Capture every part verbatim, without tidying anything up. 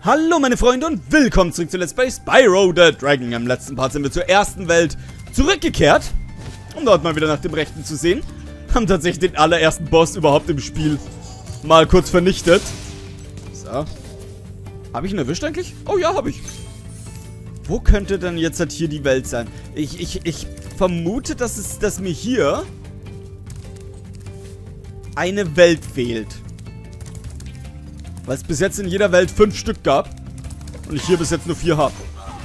Hallo meine Freunde und willkommen zurück zu Let's Play Spyro the Dragon. Im letzten Part sind wir zur ersten Welt zurückgekehrt, um dort mal wieder nach dem Rechten zu sehen. Haben tatsächlich den allerersten Boss überhaupt im Spiel mal kurz vernichtet. So. Habe ich ihn erwischt eigentlich? Oh ja, habe ich. Wo könnte denn jetzt halt hier die Welt sein? Ich, ich, ich vermute, dass, es, dass mir hier eine Welt fehlt. Weil es bis jetzt in jeder Welt fünf Stück gab. Und ich hier bis jetzt nur vier habe.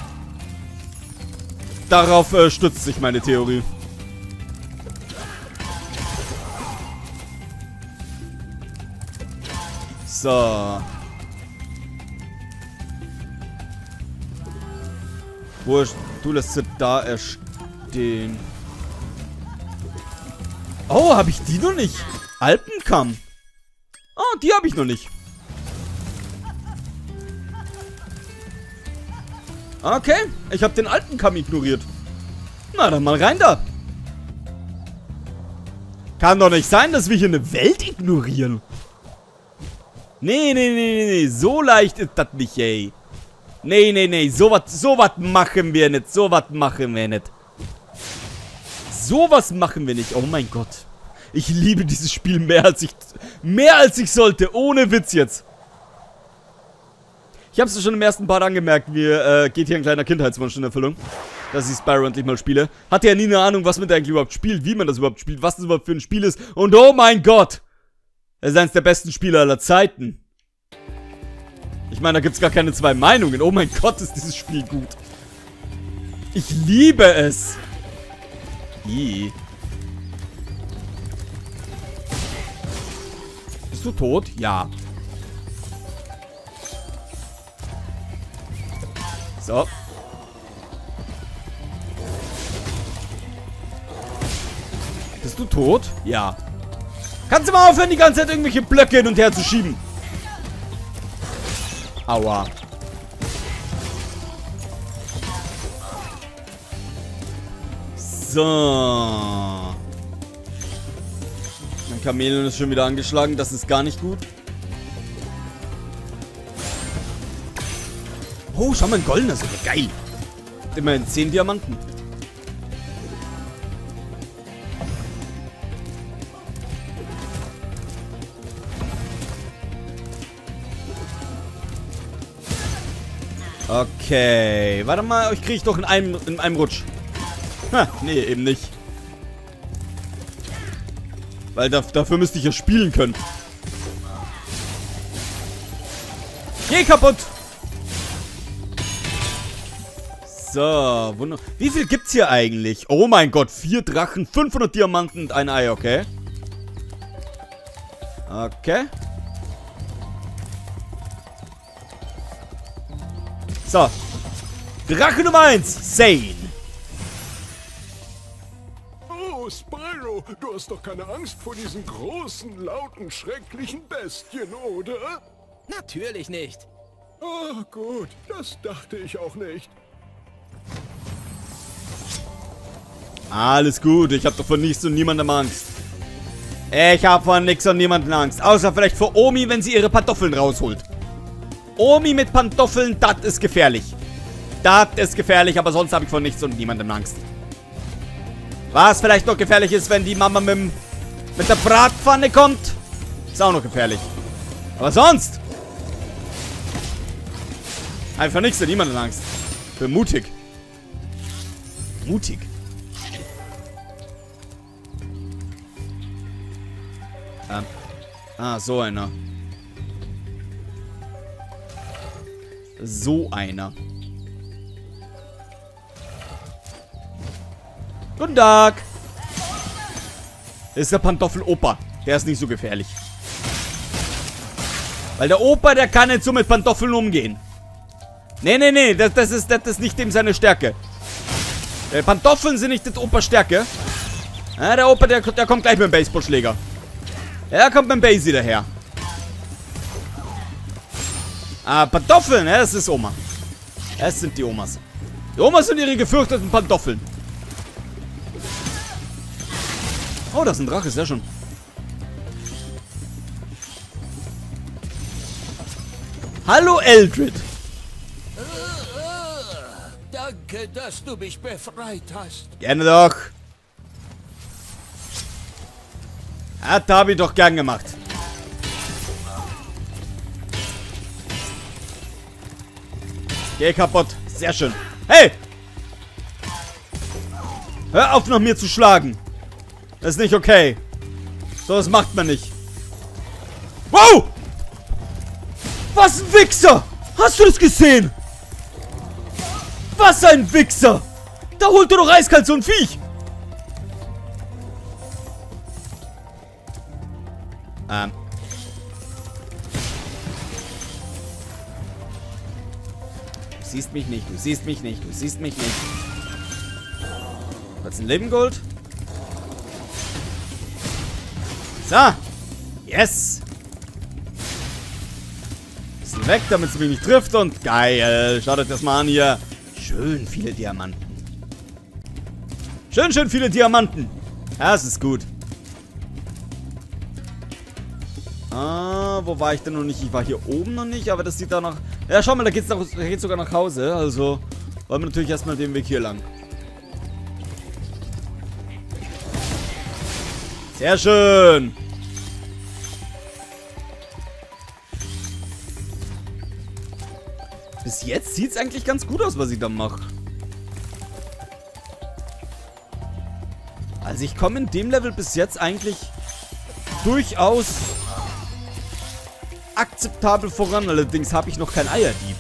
Darauf äh, stützt sich meine Theorie. So. Wo ist, du lässt sie da erstehen. Oh, habe ich die noch nicht? Alpenkamm. Oh, die habe ich noch nicht. Okay, ich habe den alten Kamm ignoriert. Na, dann mal rein da. Kann doch nicht sein, dass wir hier eine Welt ignorieren. Nee, nee, nee, nee, nee. So leicht ist das nicht, ey. Nee, nee, nee. So was so was machen wir nicht. So was machen wir nicht. So was machen wir nicht. Oh mein Gott. Ich liebe dieses Spiel mehr als ich... Mehr als ich sollte. Ohne Witz jetzt. Ich habe es schon im ersten Part angemerkt, mir äh, geht hier ein kleiner Kindheitswunsch in Erfüllung, dass ich Spyro endlich mal spiele. Hatte ja nie eine Ahnung, was man da eigentlich überhaupt spielt, wie man das überhaupt spielt, was das überhaupt für ein Spiel ist. Und oh mein Gott! Es ist eines der besten Spiele aller Zeiten. Ich meine, da gibt es gar keine zwei Meinungen. Oh mein Gott, ist dieses Spiel gut. Ich liebe es. I. Bist du tot? Ja. So. Bist du tot? Ja. Kannst du mal aufhören, die ganze Zeit irgendwelche Blöcke hin und her zu schieben? Aua. So. Mein Chamäleon ist schon wieder angeschlagen. Das ist gar nicht gut. Oh, schau mal, ein goldener sogar. Geil. Immerhin zehn Diamanten. Okay. Warte mal, euch kriege ich doch in einem, in einem Rutsch. Ha, nee, eben nicht. Weil da, dafür müsste ich ja spielen können. Geh kaputt! So, wunder. Wie viel gibt's hier eigentlich? Oh mein Gott, vier Drachen, fünfhundert Diamanten und ein Ei, okay. Okay. So. Drache Nummer eins, Zane. Oh, Spyro, du hast doch keine Angst vor diesen großen, lauten, schrecklichen Bestien, oder? Natürlich nicht. Oh, gut, das dachte ich auch nicht. Alles gut, ich habe doch vor nichts und niemandem Angst. Ich habe vor nichts und niemandem Angst. Außer vielleicht vor Omi, wenn sie ihre Pantoffeln rausholt. Omi mit Pantoffeln, das ist gefährlich. Das ist gefährlich, aber sonst habe ich vor nichts und niemandem Angst. Was vielleicht noch gefährlich ist, wenn die Mama mit, mit der Bratpfanne kommt. Ist auch noch gefährlich. Aber sonst einfach nichts und niemandem Angst. Bin mutig. Mutig. Ähm. Ah, so einer. So einer. Guten Tag. Das ist der Pantoffel-Opa. Der ist nicht so gefährlich. Weil der Opa, der kann nicht so mit Pantoffeln umgehen. Nee, nee, nee. Das, das, ist, das ist nicht dem seine Stärke. Äh, Pantoffeln sind nicht das Opas Stärke. Ja, der Opa, der, der kommt gleich mit dem Baseballschläger. Er kommt mit dem Basie daher. Ah, Pantoffeln, ja, das ist Oma. Das sind die Omas. Die Omas sind ihre gefürchteten Pantoffeln. Oh, das ist ein Drache, sehr schön. Hallo Eldred. Danke, dass du mich befreit hast. Gerne doch. Hat Tabi doch gern gemacht. Geh kaputt. Sehr schön. Hey! Hör auf, nach mir zu schlagen. Das ist nicht okay. So, das macht man nicht. Wow! Was ein Wichser! Hast du das gesehen? Was ein Wichser! Da holt er doch eiskalt so ein Viech! Ähm. Du siehst mich nicht, du siehst mich nicht, du siehst mich nicht. Was ist ein Leben Gold? So. Yes. Bisschen weg, damit sie mich nicht trifft und geil. Schaut euch das mal an hier. Schön viele Diamanten. Schön, schön viele Diamanten. Ja, das ist gut. Ah, wo war ich denn noch nicht? Ich war hier oben noch nicht, aber das sieht da noch... Ja, schau mal, da geht's, noch, da geht's sogar nach Hause. Also, wollen wir natürlich erstmal den Weg hier lang. Sehr schön. Bis jetzt sieht es eigentlich ganz gut aus, was ich da mache. Also ich komme in dem Level bis jetzt eigentlich durchaus akzeptabel voran. Allerdings habe ich noch kein Eierdieb.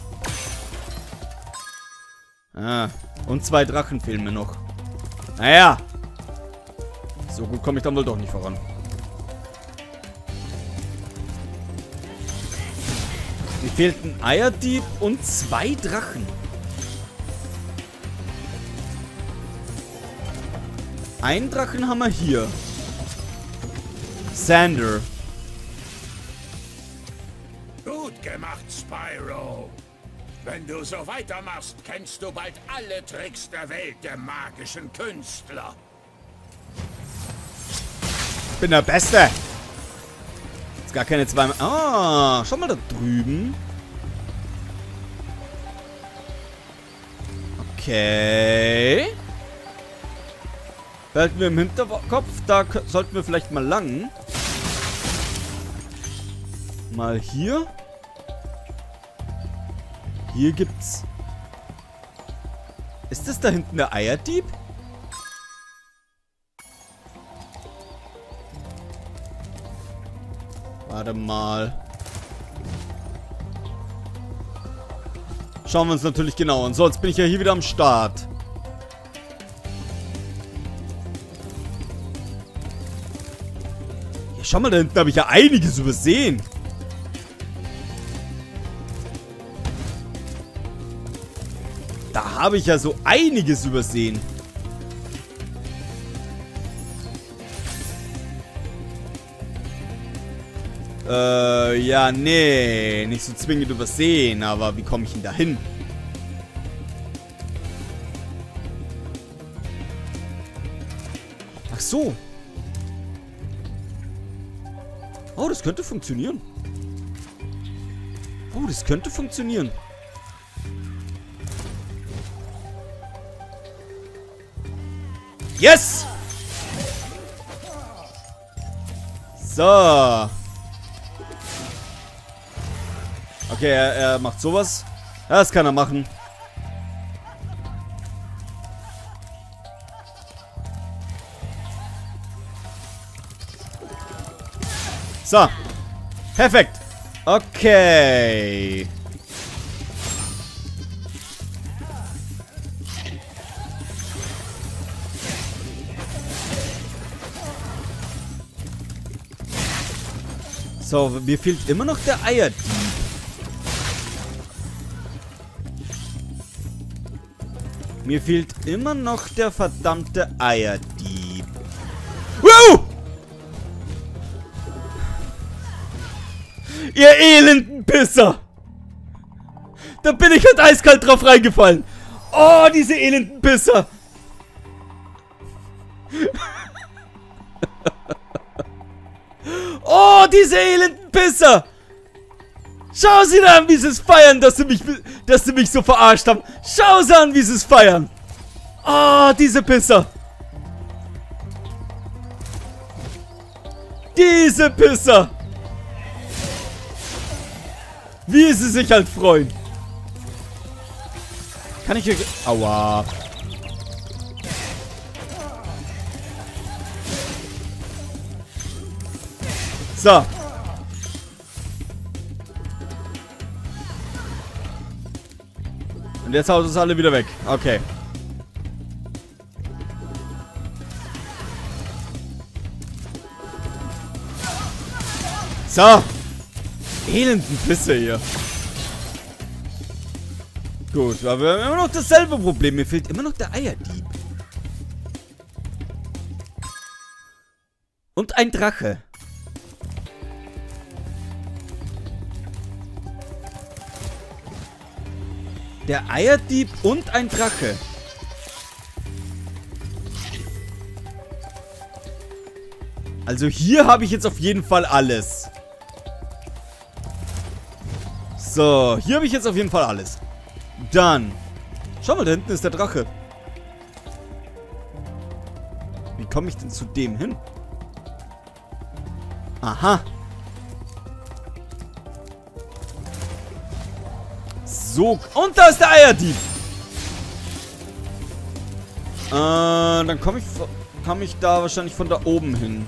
Ah, und zwei Drachen fehlen mir noch. Naja. So gut komme ich dann wohl doch nicht voran. Mir fehlt ein Eierdieb und zwei Drachen. Einen Drachen haben wir hier. Sander. Gut gemacht, Spyro. Wenn du so weitermachst, kennst du bald alle Tricks der Welt der magischen Künstler. Ich bin der Beste. Ist gar keine zwei... Ah, schau mal da drüben. Okay. Behalten wir im Hinterkopf. Da sollten wir vielleicht mal lang. Mal hier. Hier gibt's... Ist das da hinten der Eierdieb? Warte mal. Schauen wir uns natürlich genau an. So, jetzt bin ich ja hier wieder am Start. Ja, schau mal, da hinten habe ich ja einiges übersehen. Da habe ich ja so einiges übersehen. Äh, ja, nee. Nicht so zwingend übersehen, aber wie komme ich denn da hin? Ach so. Oh, das könnte funktionieren. Oh, das könnte funktionieren. Yes! So. Okay, er, er macht sowas. Ja, das kann er machen. So. Perfekt. Okay. So, mir fehlt immer noch der Eierdieb. Mir fehlt immer noch der verdammte Eierdieb. Wow! Ihr elenden Pisser! Da bin ich halt eiskalt drauf reingefallen. Oh, diese elenden Pisser! Oh, diese elenden Pisser! Schau sie an, wie sie es feiern, dass sie mich, dass sie mich so verarscht haben. Schau sie an, wie sie es feiern. Oh, diese Pisser. Diese Pisser. Wie sie sich halt freuen. Kann ich hier... Aua. So. Und jetzt haut es alle wieder weg. Okay. So. Elenden Pisse hier. Gut, aber wir haben immer noch dasselbe Problem. Mir fehlt immer noch der Eierdieb. Und ein Drache. Der Eierdieb und ein Drache. Also hier habe ich jetzt auf jeden Fall alles. So, hier habe ich jetzt auf jeden Fall alles. Dann. Schau mal, da hinten ist der Drache. Wie komme ich denn zu dem hin? Aha. So. Und da ist der Eierdieb. Äh, dann komme ich, komm ich da wahrscheinlich von da oben hin.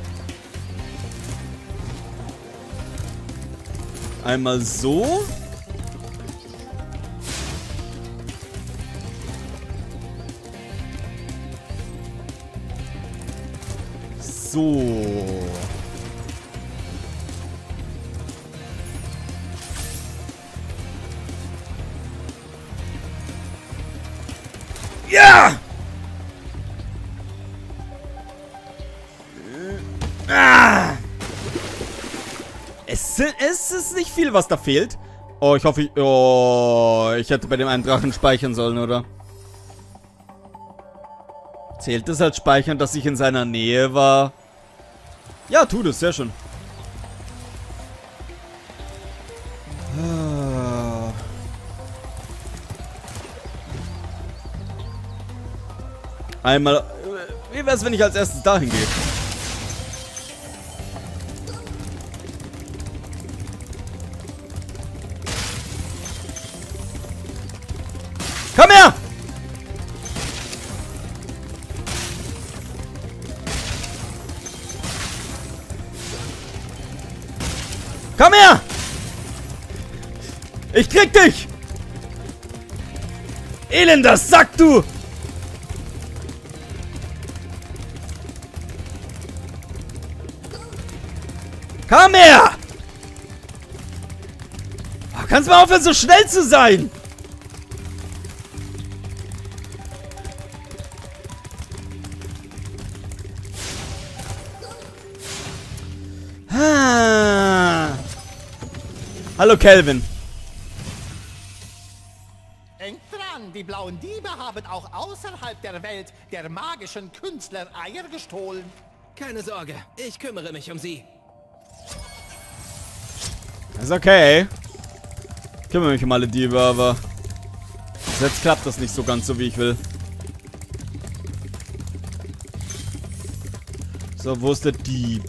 Einmal so. So. Ja! Ah! Es, sind, es ist nicht viel, was da fehlt. Oh, ich hoffe, ich... Oh, ich hätte bei dem einen Drachen speichern sollen, oder? Zählt es als Speichern, dass ich in seiner Nähe war? Ja, tut es, sehr schön. Einmal... Wie wär's, wenn ich als erstes dahin gehe? Komm her! Komm her! Ich krieg dich! Elender Sack, du! Komm her! Oh, kannst du mal aufhören, so schnell zu sein? Hallo, Kelvin. Denkt dran, die blauen Diebe haben auch außerhalb der Welt der magischen Künstler Eier gestohlen. Keine Sorge, ich kümmere mich um sie. Ist okay. Ich kümmere mich um alle Diebe, aber jetzt klappt das nicht so ganz so, wie ich will. So, wo ist der Dieb?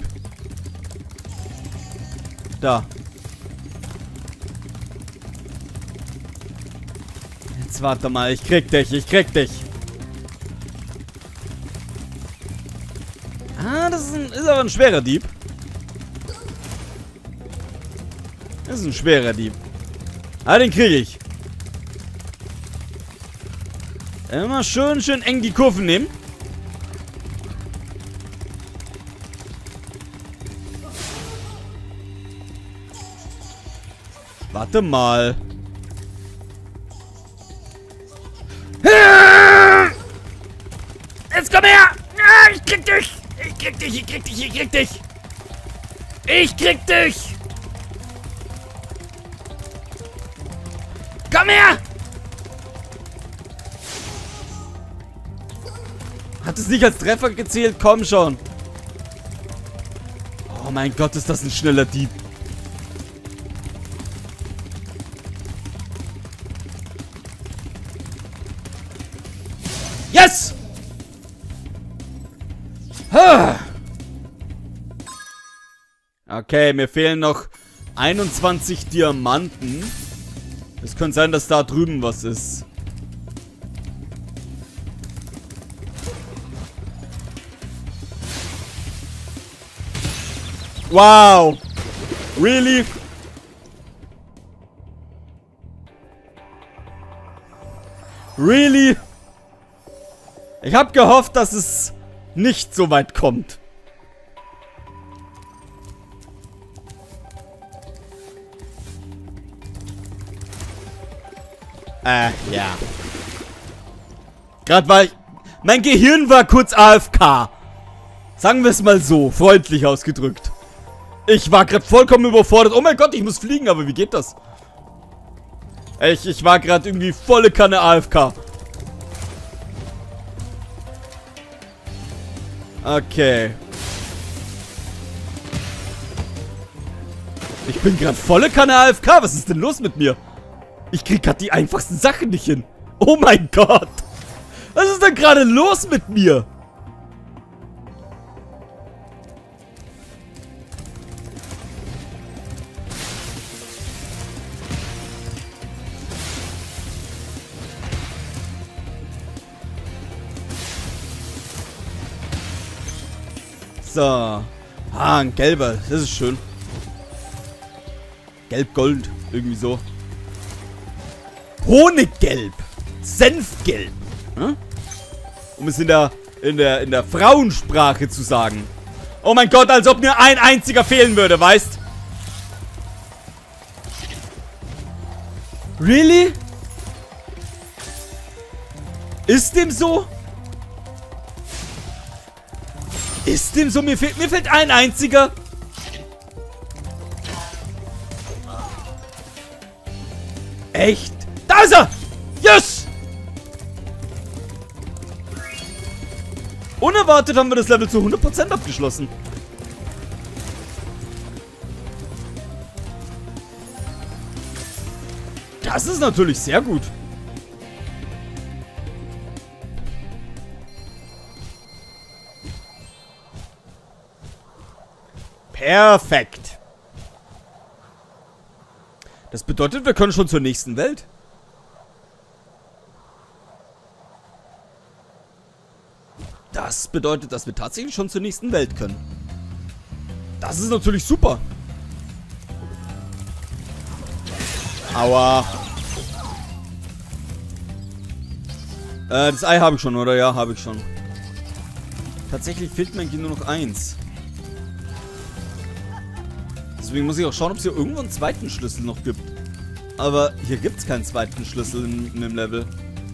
Da. Jetzt warte mal, ich krieg dich, ich krieg dich. Ah, das ist, ein, ist aber ein schwerer Dieb. Das ist ein schwerer Dieb. Ah, den kriege ich. Immer schön, schön eng die Kurven nehmen. Warte mal. Jetzt komm her! Ich krieg dich! Ich krieg dich, ich krieg dich, ich krieg dich! Ich krieg dich! Komm her! Hat es nicht als Treffer gezählt? Komm schon! Oh mein Gott, ist das ein schneller Dieb! Yes! Okay, mir fehlen noch einundzwanzig Diamanten. Es könnte sein, dass da drüben was ist. Wow! Really? Really? Ich habe gehofft, dass es nicht so weit kommt. Äh, ja. Gerade war ich... Mein Gehirn war kurz A F K. Sagen wir es mal so, freundlich ausgedrückt. Ich war gerade vollkommen überfordert. Oh mein Gott, ich muss fliegen, aber wie geht das? Ich, ich war gerade irgendwie volle Kanne A F K. Okay. Ich bin gerade volle Kanne A F K. Was ist denn los mit mir? Ich krieg gerade die einfachsten Sachen nicht hin. Oh mein Gott. Was ist denn gerade los mit mir? So. Ah, ein gelber. Das ist schön. Gelb-Gold. Irgendwie so. Honiggelb. Senfgelb. Hm? Um es in der, in der, in der Frauensprache zu sagen. Oh mein Gott, als ob mir ein einziger fehlen würde, weißt? Really? Ist dem so? Ist dem so? Mir fehlt, mir fehlt ein einziger. Echt? Da ist er! Yes! Unerwartet haben wir das Level zu hundert Prozent abgeschlossen. Das ist natürlich sehr gut. Perfekt. Das bedeutet, wir können schon zur nächsten Welt. Das bedeutet, dass wir tatsächlich schon zur nächsten Welt können. Das ist natürlich super. Aua. Äh, das Ei habe ich schon, oder? Ja, habe ich schon. Tatsächlich fehlt mir eigentlich nur noch eins. Deswegen muss ich auch schauen, ob es hier irgendwo einen zweiten Schlüssel noch gibt. Aber hier gibt es keinen zweiten Schlüssel in, in dem Level.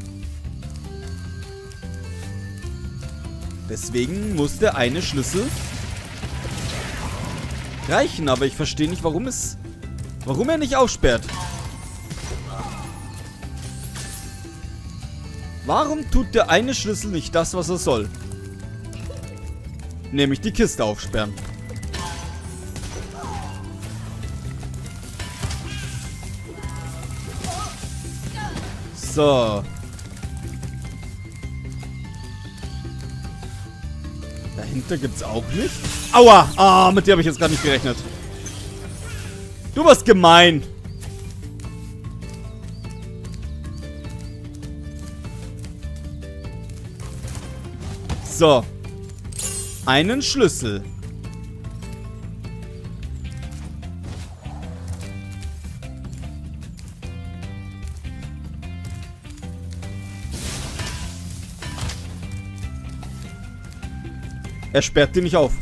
Deswegen muss der eine Schlüssel reichen. Aber ich verstehe nicht, warum es... Warum er nicht aufsperrt. Warum tut der eine Schlüssel nicht das, was er soll? Nämlich die Kiste aufsperren. So. Dahinter gibt's auch nicht. Aua! Ah, mit dir habe ich jetzt gar nicht gerechnet. Du warst gemein. So. Einen Schlüssel. Er sperrt die nicht auf.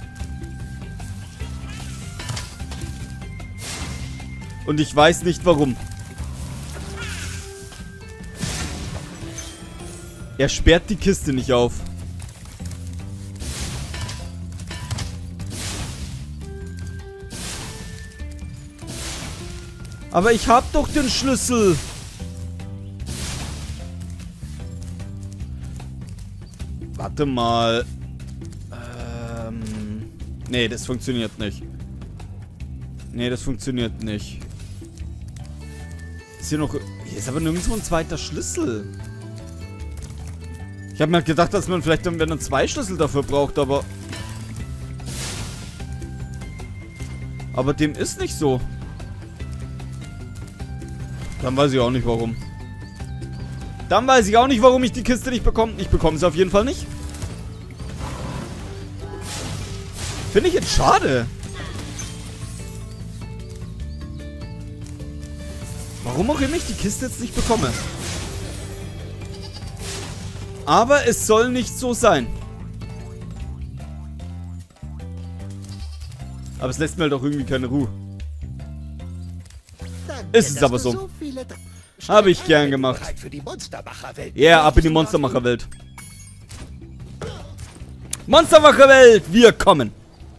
Und ich weiß nicht warum. Er sperrt die Kiste nicht auf. Aber ich hab doch den Schlüssel. Warte mal. Ähm. Nee, das funktioniert nicht. Nee, das funktioniert nicht. Ist hier noch... Hier ist aber nirgendwo ein zweiter Schlüssel. Ich habe mir gedacht, dass man vielleicht dann, wenn man zwei Schlüssel dafür braucht, aber... Aber dem ist nicht so. Dann weiß ich auch nicht, warum. Dann weiß ich auch nicht, warum ich die Kiste nicht bekomme. Ich bekomme sie auf jeden Fall nicht. Finde ich jetzt schade. Warum auch immer ich die Kiste jetzt nicht bekomme. Aber es soll nicht so sein. Aber es lässt mir halt auch irgendwie keine Ruhe. Ist es aber so. Habe ich gern gemacht. Ja, yeah, ab in die Monstermacherwelt. Monstermacherwelt, wir kommen.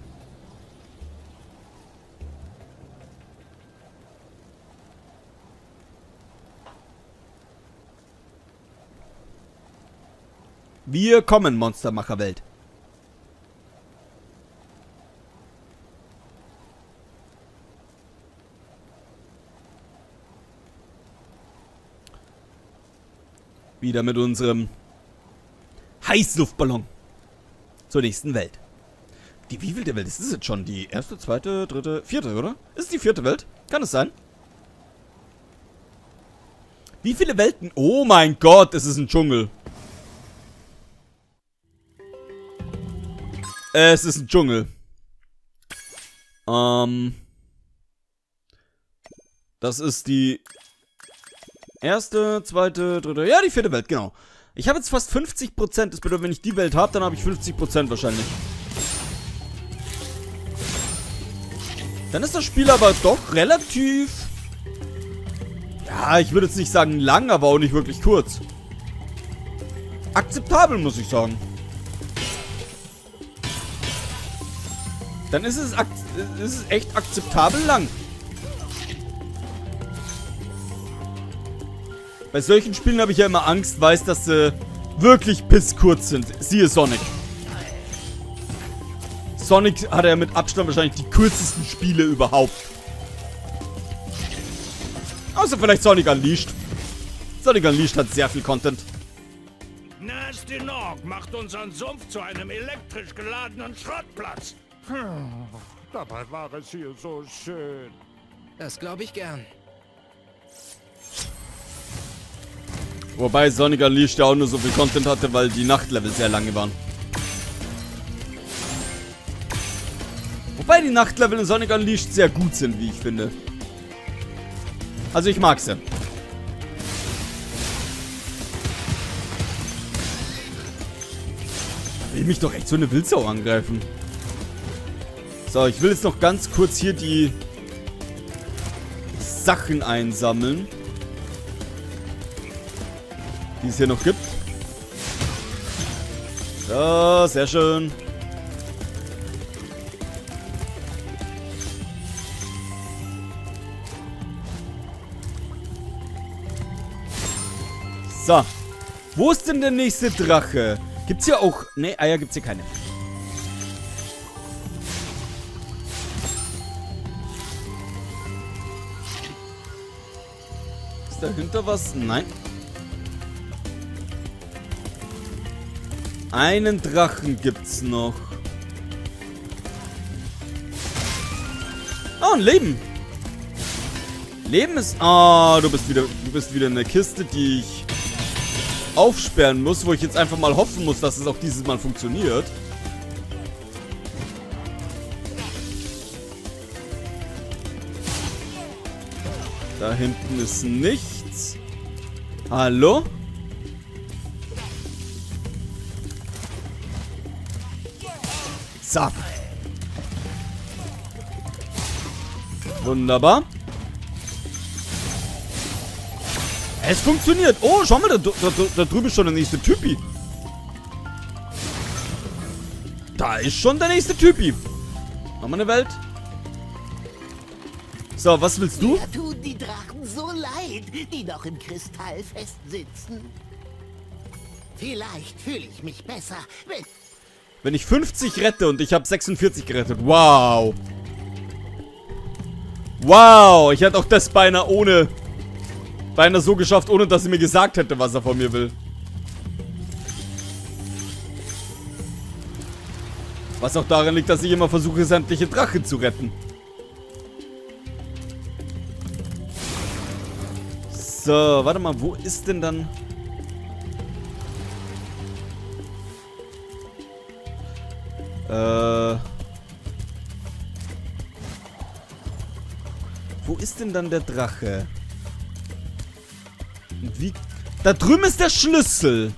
Wir kommen, Monstermacherwelt. Wieder mit unserem Heißluftballon zur nächsten Welt. Die wievielte Welt ist das jetzt schon? Die erste, zweite, dritte, vierte, oder? Ist es die vierte Welt? Kann es sein? Wie viele Welten? Oh mein Gott, es ist ein Dschungel. Es ist ein Dschungel. Ähm. Das ist die erste, zweite, dritte. Ja, die vierte Welt, genau. Ich habe jetzt fast fünfzig Prozent. Das bedeutet, wenn ich die Welt habe, dann habe ich fünfzig Prozent wahrscheinlich. Dann ist das Spiel aber doch relativ... Ja, ich würde jetzt nicht sagen lang, aber auch nicht wirklich kurz. Akzeptabel, muss ich sagen. Dann ist es, ist es echt akzeptabel lang. Bei solchen Spielen habe ich ja immer Angst, weiß, dass sie wirklich pisskurz sind. Siehe Sonic. Sonic hat ja mit Abstand wahrscheinlich die kürzesten Spiele überhaupt. Außer vielleicht Sonic Unleashed. Sonic Unleashed hat sehr viel Content. Nasty Nog macht unseren Sumpf zu einem elektrisch geladenen Schrottplatz. Dabei war es hier so schön. Das glaube ich gern. Wobei Sonic Unleashed ja auch nur so viel Content hatte, weil die Nachtlevel sehr lange waren. Wobei die Nachtlevel in Sonic Unleashed sehr gut sind, wie ich finde. Also ich mag sie. Will mich doch echt so eine Wildsau angreifen. So, ich will jetzt noch ganz kurz hier die Sachen einsammeln, die es hier noch gibt. So, sehr schön. So. Wo ist denn der nächste Drache? Gibt's hier auch... Ne, Eier gibt's hier keine. Ist dahinter was? Nein. Einen Drachen gibt's noch. Oh, ein Leben. Leben ist... Ah, oh, du bist wieder... Du bist wieder in der Kiste, die ich aufsperren muss, wo ich jetzt einfach mal hoffen muss, dass es auch dieses Mal funktioniert. Da hinten ist nichts. Hallo? So. Wunderbar. Es funktioniert. Oh, schau mal, da, da, da drüben ist schon der nächste Typi. Da ist schon der nächste Typi. Nochmal eine Welt. So, was willst du? Mir tun die Drachen so leid, die noch im Kristall festsitzen. Vielleicht fühle ich mich besser, wenn... Wenn ich fünfzig rette und ich habe sechsundvierzig gerettet. Wow. Wow. Ich hätte auch das beinahe ohne... Beinahe so geschafft, ohne dass sie mir gesagt hätte, was er von mir will. Was auch daran liegt, dass ich immer versuche, sämtliche Drachen zu retten. So, warte mal, wo ist denn dann... Äh... Wo ist denn dann der Drache? Und wie... Da drüben ist der Schlüssel.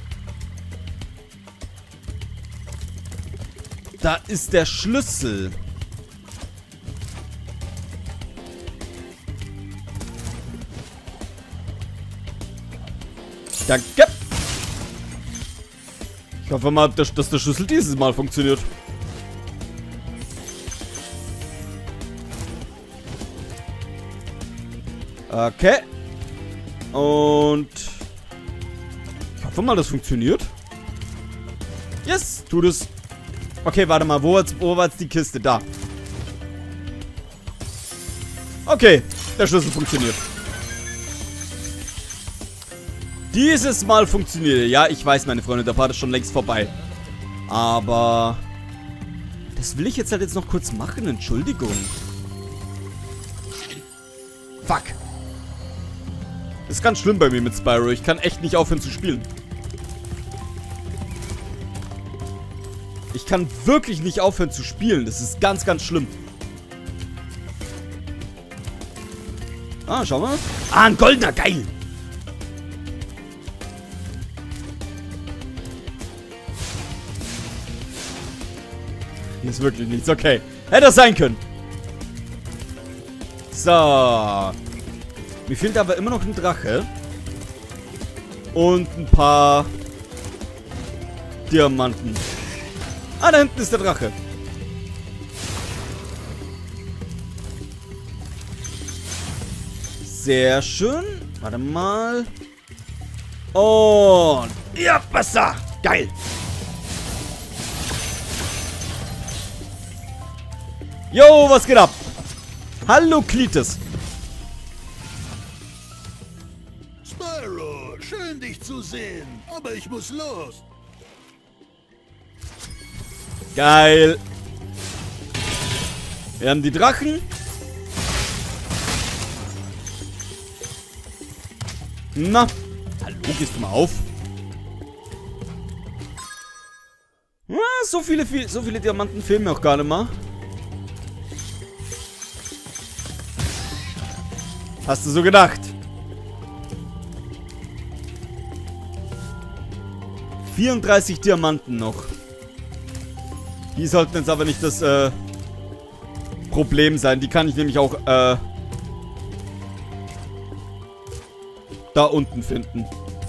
Da ist der Schlüssel. Danke. Ich hoffe mal, dass, dass der Schlüssel dieses Mal funktioniert. Okay. Und... Ich hoffe mal, das funktioniert. Yes, tut es. Okay, warte mal. Wo war jetzt, wo war jetzt die Kiste? Da. Okay, der Schlüssel funktioniert. Dieses Mal funktioniert. Ja, ich weiß, meine Freunde, der Part ist schon längst vorbei. Aber... Das will ich jetzt halt jetzt noch kurz machen. Entschuldigung. Fuck. Das ist ganz schlimm bei mir mit Spyro. Ich kann echt nicht aufhören zu spielen. Ich kann wirklich nicht aufhören zu spielen. Das ist ganz, ganz schlimm. Ah, schau mal. Ah, ein goldener. Geil. Hier ist wirklich nichts. Okay. Hätte das sein können. So. Mir fehlt aber immer noch ein Drache. Und ein paar Diamanten. Ah, da hinten ist der Drache. Sehr schön. Warte mal. Und... Ja, besser. Geil. Jo, was geht ab? Hallo, Klites. Spyro, schön dich zu sehen. Aber ich muss los. Geil. Wir haben die Drachen. Na. Hallo, gehst du mal auf? Ja, so viele, viel, so viele Diamanten fehlen mir auch gar nicht mal. Hast du so gedacht? vierunddreißig Diamanten noch. Die sollten jetzt aber nicht das äh, Problem sein. Die kann ich nämlich auch äh, da unten finden.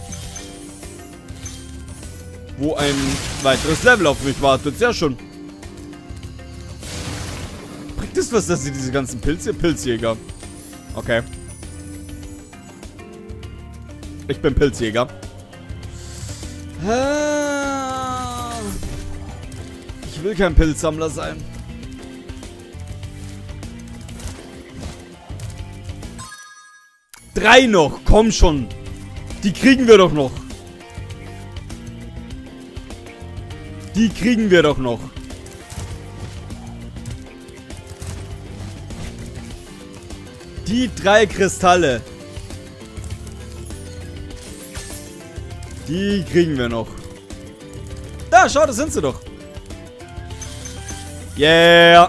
Wo ein weiteres Level auf mich wartet. Sehr schön. Bringt es was, dass sie diese ganzen Pilze... Pilzjäger. Okay. Ich bin Pilzjäger. Ich will kein Pilzsammler sein. Drei noch, komm schon. Die kriegen wir doch noch. Die kriegen wir doch noch. Die drei Kristalle. Die kriegen wir noch. Da, schau, das sind sie doch. Yeah.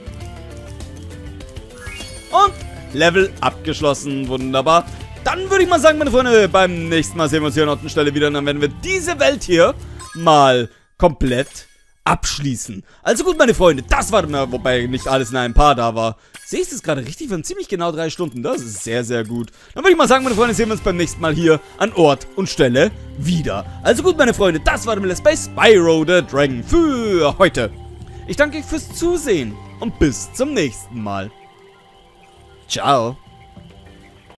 Und Level abgeschlossen. Wunderbar. Dann würde ich mal sagen, meine Freunde, beim nächsten Mal sehen wir uns hier an Ort und Stelle wieder. Und dann werden wir diese Welt hier mal komplett abschließen. Also gut, meine Freunde, das war, na, wobei nicht alles in einem Paar da war. Sehe ich das gerade richtig? Wir haben ziemlich genau drei Stunden. Das ist sehr, sehr gut. Dann würde ich mal sagen, meine Freunde, sehen wir uns beim nächsten Mal hier an Ort und Stelle wieder. Also gut, meine Freunde, das war der Let's Play Spyro the Dragon für heute. Ich danke euch fürs Zusehen und bis zum nächsten Mal. Ciao.